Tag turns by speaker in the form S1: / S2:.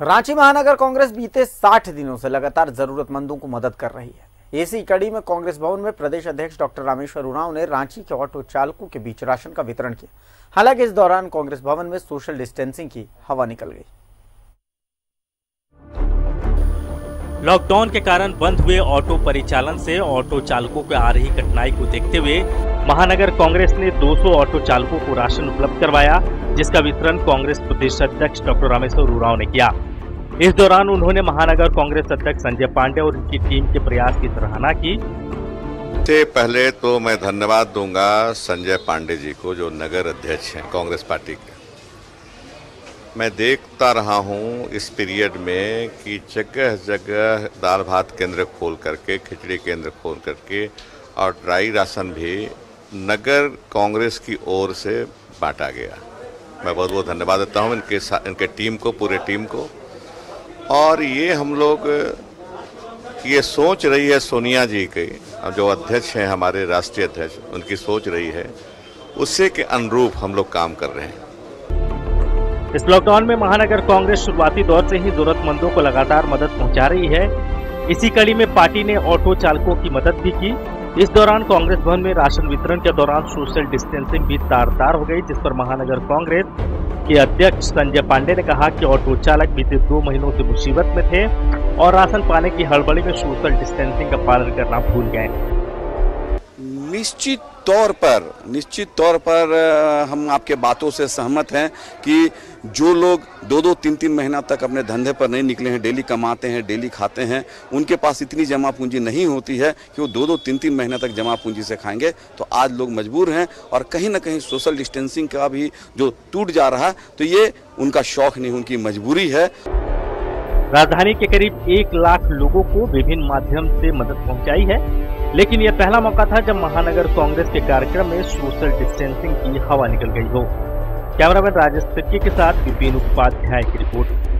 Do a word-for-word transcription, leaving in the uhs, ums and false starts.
S1: रांची महानगर कांग्रेस बीते साठ दिनों से लगातार जरूरतमंदों को मदद कर रही है। इसी कड़ी में कांग्रेस भवन में प्रदेश अध्यक्ष डॉक्टर रामेश्वर उरांव ने रांची के ऑटो चालकों के बीच राशन का वितरण किया। हालांकि इस दौरान कांग्रेस भवन में सोशल डिस्टेंसिंग की हवा निकल गई।
S2: लॉकडाउन के कारण बंद हुए ऑटो परिचालन से ऑटो चालकों को आ रही कठिनाई को देखते हुए महानगर कांग्रेस ने दो सौ ऑटो चालकों को राशन उपलब्ध करवाया, जिसका वितरण कांग्रेस प्रदेश अध्यक्ष डॉक्टर रामेश्वर उरांव ने किया। इस दौरान उन्होंने महानगर कांग्रेस अध्यक्ष संजय पांडे और उनकी टीम के प्रयास की सराहना की।
S3: से पहले तो मैं धन्यवाद दूंगा संजय पांडे जी को, जो नगर अध्यक्ष हैं कांग्रेस पार्टी के। मैं देखता रहा हूं इस पीरियड में कि जगह जगह दाल भात केंद्र खोल करके, खिचड़ी केंद्र खोल करके और ड्राई राशन भी नगर कांग्रेस की ओर से बांटा गया। मैं बहुत बहुत धन्यवाद देता हूं इनके इनके टीम को, पूरे टीम को। और ये हम लोग ये सोच रही है सोनिया जी की, जो अध्यक्ष हैं हमारे राष्ट्रीय अध्यक्ष, उनकी सोच रही है, उससे के अनुरूप हम लोग काम कर रहे हैं।
S2: इस लॉकडाउन में महानगर कांग्रेस शुरुआती दौर से ही जरूरतमंदों को लगातार मदद पहुंचा रही है। इसी कड़ी में पार्टी ने ऑटो चालकों की मदद भी की। इस दौरान कांग्रेस भवन में राशन वितरण के दौरान सोशल डिस्टेंसिंग भी तार तार हो गई, जिस पर महानगर कांग्रेस के अध्यक्ष संजय पांडे ने कहा कि ऑटो चालक बीते दो महीनों से मुसीबत में थे और राशन पाने की हड़बड़ी में सोशल डिस्टेंसिंग का पालन करना भूल गए।
S4: निश्चित तौर पर निश्चित तौर पर हम आपके बातों से सहमत हैं कि जो लोग दो दो तीन तीन महीना तक अपने धंधे पर नहीं निकले हैं, डेली कमाते हैं, डेली खाते हैं, उनके पास इतनी जमा पूंजी नहीं होती है कि वो दो दो तीन तीन महीना तक जमा पूंजी से खाएंगे। तो आज लोग मजबूर हैं और कहीं ना कहीं सोशल डिस्टेंसिंग का भी जो टूट जा रहा है, तो ये उनका शौक नहीं, उनकी मजबूरी है।
S2: राजधानी के करीब एक लाख लोगों को विभिन्न माध्यम से मदद पहुंचाई है, लेकिन यह पहला मौका था जब महानगर कांग्रेस के कार्यक्रम में सोशल डिस्टेंसिंग की हवा निकल गई हो। कैमरामैन राजेश तिर्की के साथ विपिन उपाध्याय की रिपोर्ट।